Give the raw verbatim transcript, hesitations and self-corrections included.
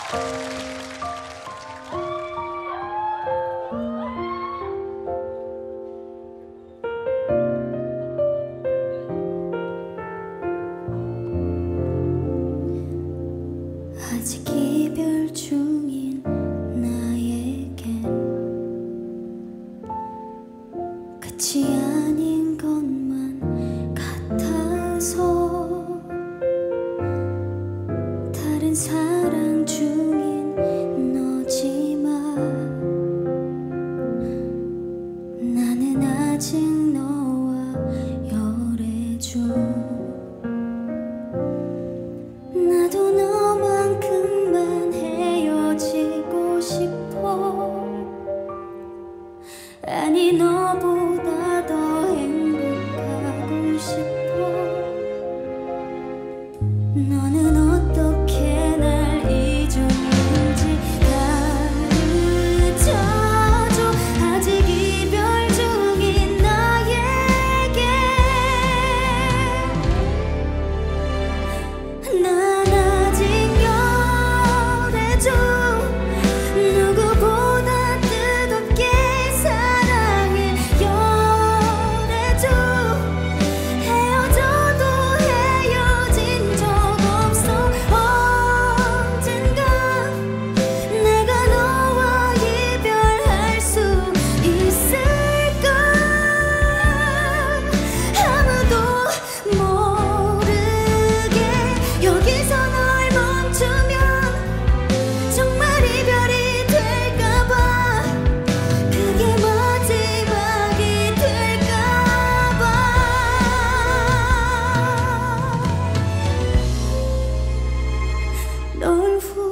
아직 이별 중인 나에겐 끝이 아닌 것만 같아서 다른 사랑 중인 너지만 나는 아직 너와 열애 중. 나도 너만큼만 헤어지고 싶어. 아니 너보다 더 행복하고 싶어. 너는 어떻게 날 잊었는지 가르쳐줘. 아직 이별 중인 나에게 난 아직 열애 중. 누구보다 뜨겁게 사랑해 열애 중. 헤어져도 헤어진 적 없어. 언젠가 내가 너와 이별할 수 있을까. 아무도 모르게 여기서 널 멈추면 정말 이별이 될까봐. 그게 마지막이 될까봐. 널 후